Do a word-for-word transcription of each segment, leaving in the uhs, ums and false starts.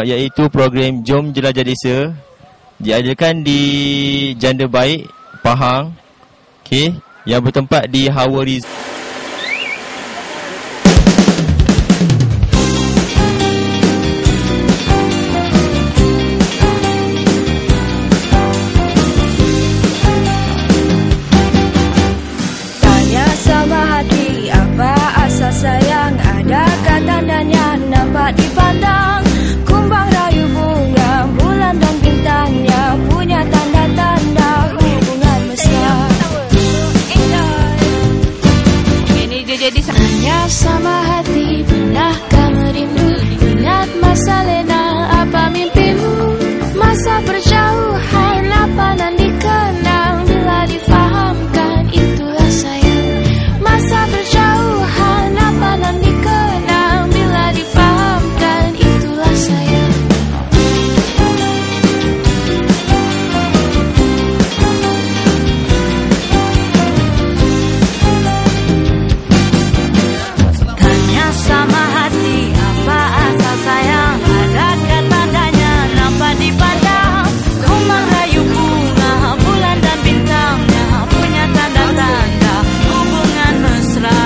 iaitu program Jom Jelajah Desa, diadakan di Janda Baik, Pahang, okay, yang bertempat di Hawa Rizal. Tanya sama hati, apa asal sayang? Adakah tandanya nampak dipandang? Kumbang rayu bunga, bulan dan bintangnya punya tanda-tanda hubungan mesra. Ini dia jadi tanya sama hati, pernahkah merindu? Ingat masa lena, apa mimpimu? Masa berjauhan, apa nan dikenang? Bila difahamkan, itulah sayang. Masa berjauhan, apa nan dikenang? Bila difahamkan, itulah sayang. Tanya sama hati, apa asal sayang? Adakah tandanya nampak dipandang? Kumbang rayu bunga, bulan dan bintangnya punya tanda-tanda hubungan mesra.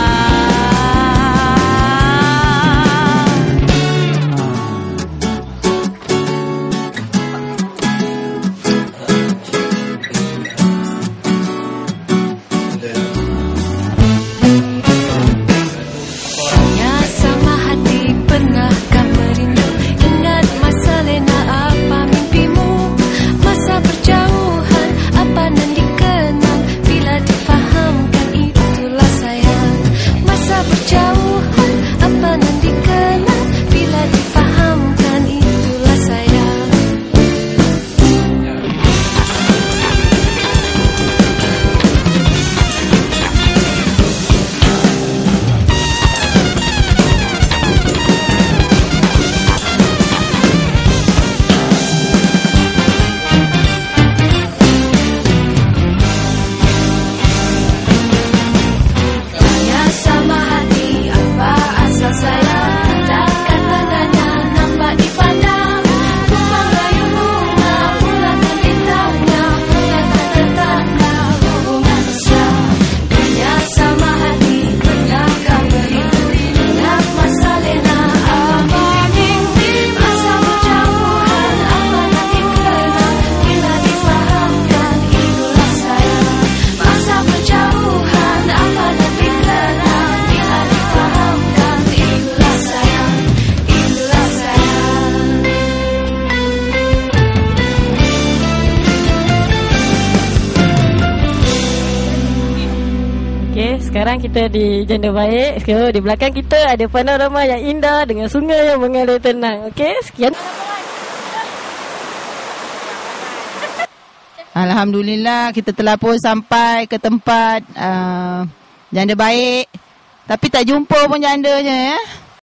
Tanya sama hati, pernahkah merindu? Ingat masa lena, apa mimpimu? Masa berjauhan, apa nan dikenang? Bila difahamkan, itulah sayang. Masa berjauhan, apa nan dikenang? Bila difahamkan, itulah sayang. Tanya sama hati, apa asal sayang? Adakah tandanya nampak dipandang? Kumbang rayu bunga, bulan dan bintangnya punya tanda-tanda hubungan mesra. Tanya sama hati, pernahkah merindu? Ingat masa lena, apa mimpi? Masa berjauhan, apa nan dikenang? Bila difahamkan, itulah sayang. Masa berjauhan, apa nan dikenang? Bila difahamkan, itulah sayang. Itulah sayang. Okey, sekarang kita di Janda Baik. So, di belakang kita ada panorama yang indah dengan sungai yang mengalir tenang. Okey, sekian. Alhamdulillah, kita telah pun sampai ke tempat uh, Janda Baik. Tapi tak jumpa pun jandanya ya.